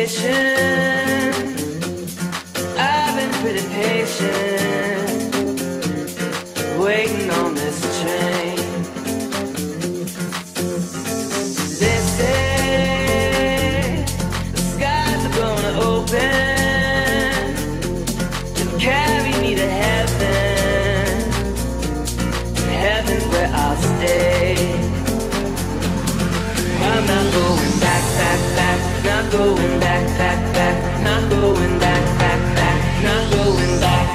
wishing. I've been pretty patient, waiting on this train. They say the skies are gonna open to carry me to heaven, heaven where I'll stay. I'm not going back, back, back, not going back, back, back, not going back, back, back, not going back.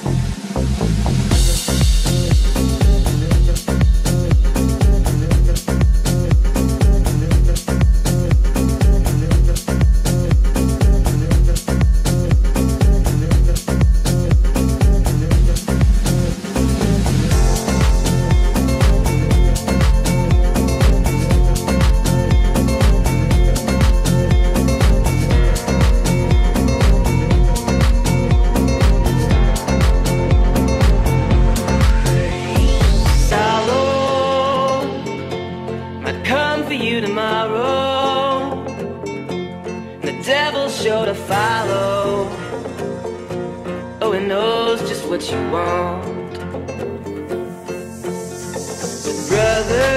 Sure to follow. Oh, he knows just what you want. But brother,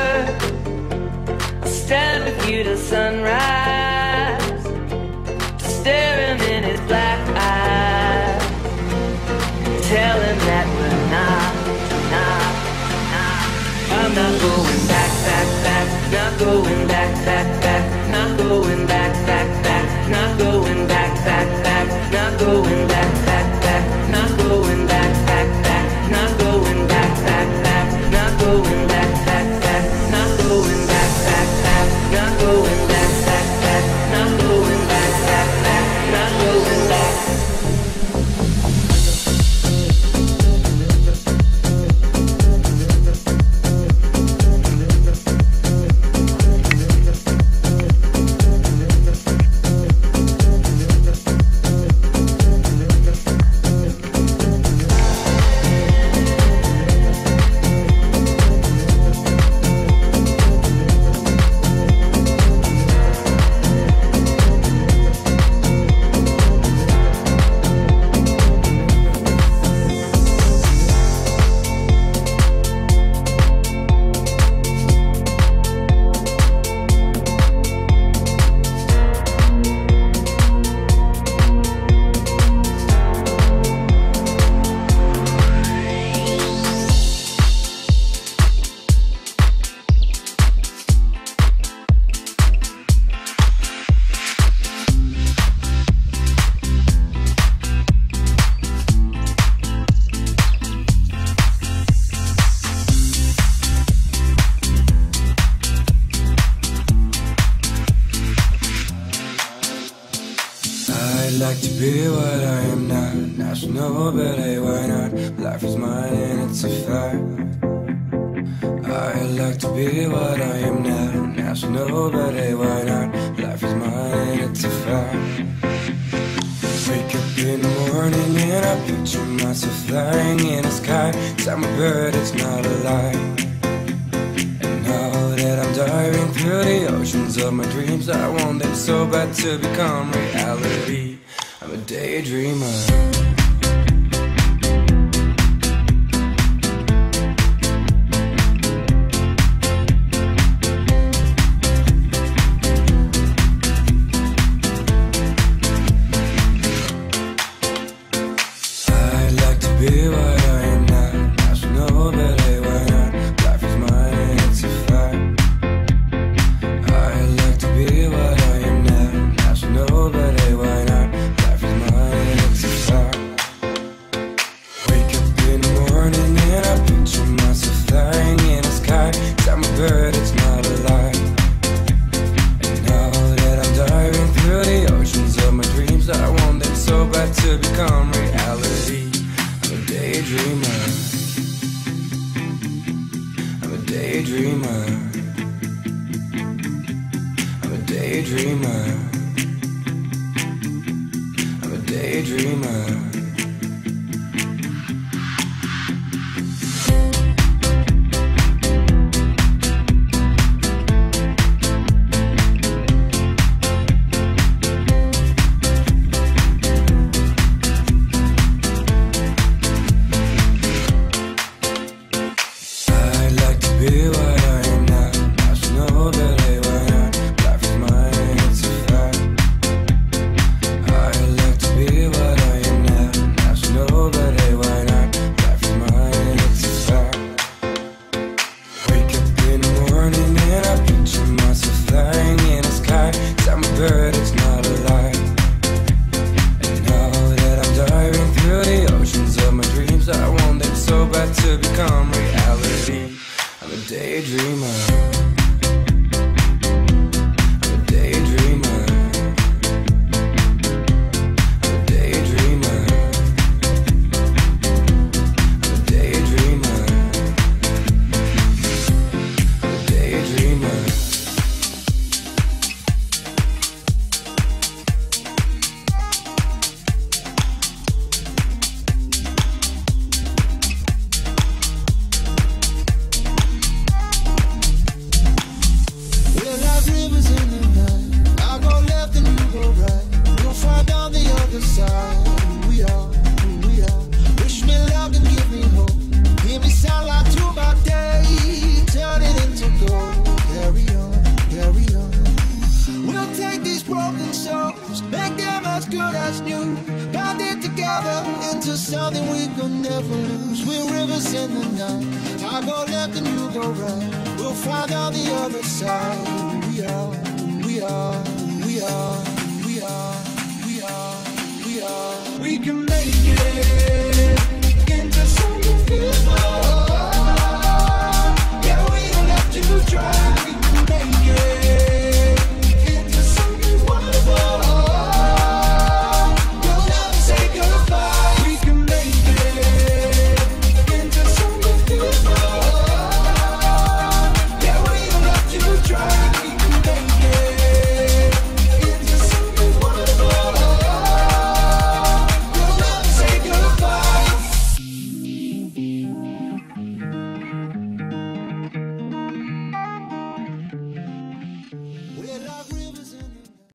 I'll stand with you till sunrise, to stare him in his black eyes, tell him that we're not. I'm not going back, back, back, not going back, back, back, not going back, back, back, not going back, back, back, not going back, back, back, not going back, back, back, not going back, back, back, not going back, back, back, not going back, back, back, not going back, back, back, not going back, back, back, not going back. I'd like to be what I am now. National, but hey, why not? Life is mine and it's a fact. I'd like to be what I am now. National, but hey, why not? Life is mine and it's a fact. Wake up in the morning and I picture myself flying in the sky. I'm a bird, it's not a lie. And now that I'm diving through the oceans of my dreams, I want them so bad to become reality. I'm a daydreamer. Be what I am now. National, but hey, why not? Life is mine and it's a fact. I like to be what I am now. National, but hey, why not? Life is mine and it's a fact. Wake up in the morning and I picture myself flying in the sky. 'Cause I'm a bird, it's not a lie. And now that I'm diving through the oceans of my dreams, I want them so bad to become reality. Daydreamer. I'm a daydreamer. I'm a daydreamer. I'm a daydreamer. daydreamer. I'm a daydreamer. I'm a daydreamer. I'm a daydreamer. I'm a daydreamer. Something we could never lose. We're rivers in the night. I go left and you go right. We'll find out the other side. We are, we are, we are, we are, we are, we are. We can make it.